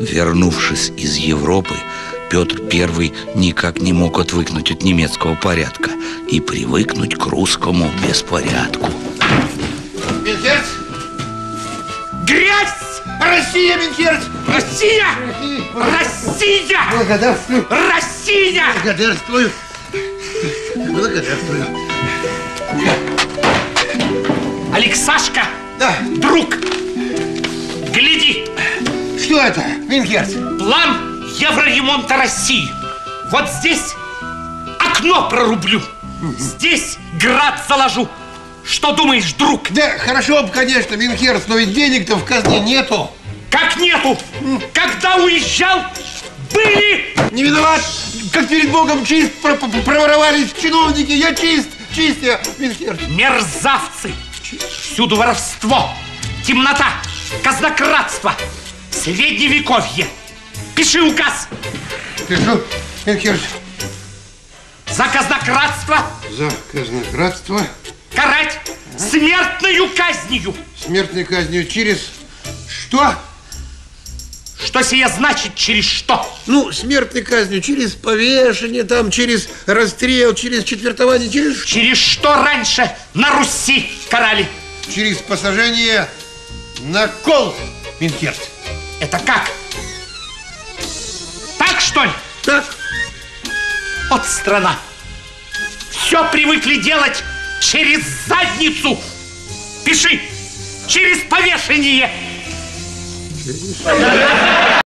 Вернувшись из Европы, Петр I никак не мог отвыкнуть от немецкого порядка и привыкнуть к русскому беспорядку. Минхерц! Грязь! Россия, Минхерц! Россия! Россия! Благодарствую! Россия! Благодарствую! Благодарствую! Алексашка! Да! Друг! Гляди! Что это, Минхерц? План евроремонта России. Вот здесь окно прорублю. Здесь град заложу. Что думаешь, друг? Да, хорошо бы, конечно, Минхерц, но ведь денег-то в казне нету. Как нету? Когда уезжал, были! Не виноват, как перед Богом чист, проворовались чиновники. Я чист я, Минхерц. Мерзавцы! Всюду воровство, темнота, казнократство, средневековье. Пиши указ. Пишу, Минхерц. За казнократство За казнократство. карать смертную казнью. Смертной казнью через что? Что сие значит, через что? Ну, смертной казнью через повешение, там, через расстрел, через четвертование, через... Через что раньше на Руси карали? Через посажение на кол, Минхерц. Это как? Так, что ли? Так. Вот страна. Все привыкли делать через задницу. Пиши. Через повешение.